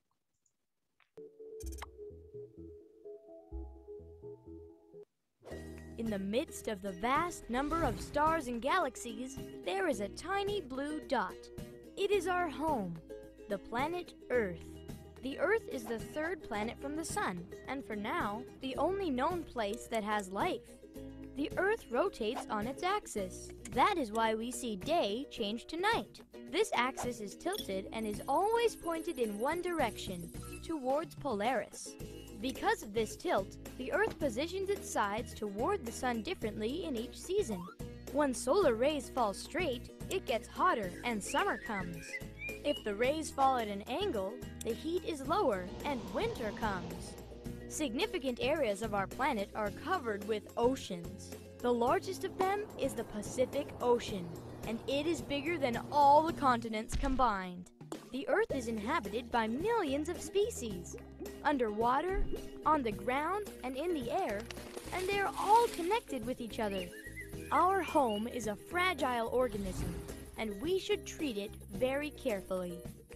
In the midst of the vast number of stars and galaxies, there is a tiny blue dot. It is our home, the planet Earth. The Earth is the third planet from the Sun, and for now, the only known place that has life. The Earth rotates on its axis. That is why we see day change to night. This axis is tilted and is always pointed in one direction, towards Polaris. Because of this tilt, the Earth positions its sides toward the Sun differently in each season. When solar rays fall straight, it gets hotter and summer comes. If the rays fall at an angle, the heat is lower and winter comes. Significant areas of our planet are covered with oceans. The largest of them is the Pacific Ocean, and it is bigger than all the continents combined. The Earth is inhabited by millions of species, underwater, on the ground, and in the air, and they are all connected with each other. Our home is a fragile organism, and we should treat it very carefully.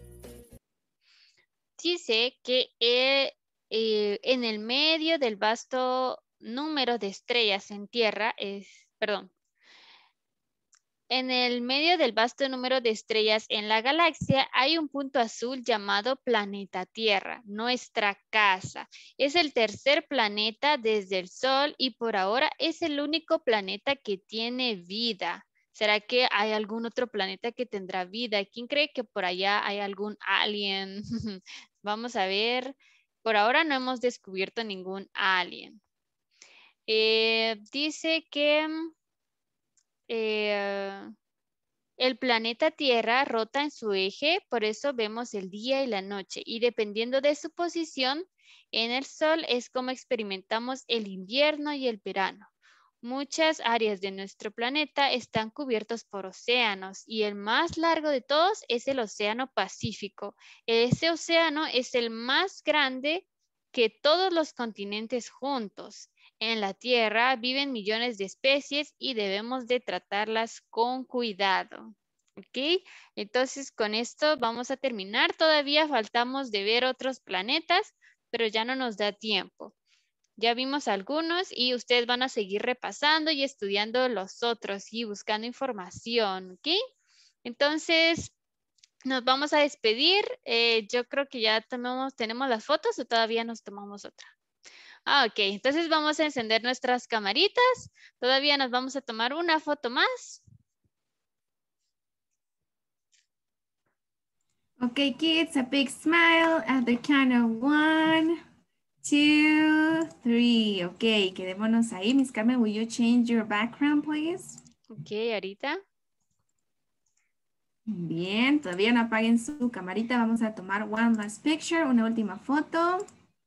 Dice que eh, eh, en el medio del vasto número de estrellas en tierra es, perdón, en el medio del vasto número de estrellas en la galaxia hay un punto azul llamado planeta Tierra, nuestra casa. Es el tercer planeta desde el Sol y por ahora es el único planeta que tiene vida. ¿Será que hay algún otro planeta que tendrá vida? ¿Quién cree que por allá hay algún alien? Vamos a ver. Por ahora no hemos descubierto ningún alien. Eh, dice que eh, el planeta Tierra rota en su eje, por eso vemos el día y la noche. Y dependiendo de su posición en el Sol es como experimentamos el invierno y el verano. Muchas áreas de nuestro planeta están cubiertos por océanos y el más largo de todos es el Océano Pacífico. Ese océano es el más grande que todos los continentes juntos. En la Tierra viven millones de especies y debemos de tratarlas con cuidado. ¿Ok? Entonces con esto vamos a terminar. Todavía faltamos de ver otros planetas, pero ya no nos da tiempo. Ya vimos algunos y ustedes van a seguir repasando y estudiando los otros y buscando información, ¿ok? Entonces, nos vamos a despedir. Eh, yo creo que ya tomamos, tenemos las fotos o todavía nos tomamos otra. Ah, ok. Entonces vamos a encender nuestras camaritas. Todavía nos vamos a tomar una foto más. Okay, kids, a big smile at the count of one. Two, three. Ok, quedémonos ahí. Miss Carmen, will you change your background, please? Ok, ahorita. Bien, todavía no apaguen su camarita. Vamos a tomar one last picture, una última foto.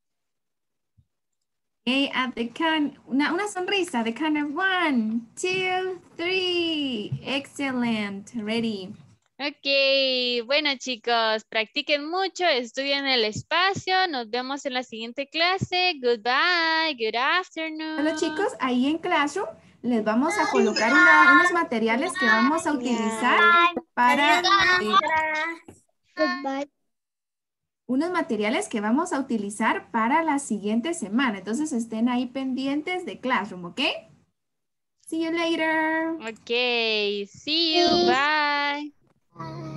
Ok, at the count, una, una sonrisa, the count of one, two, three. Excellent, ready. Ok, bueno chicos, practiquen mucho, estudien el espacio, nos vemos en la siguiente clase. Goodbye, good afternoon. Hola chicos, ahí en Classroom les vamos a colocar una- unos materiales que vamos a utilizar para... eh, unos materiales que vamos a utilizar para la siguiente semana. Entonces estén ahí pendientes de Classroom, ¿ok? See you later. Ok, see you, bye.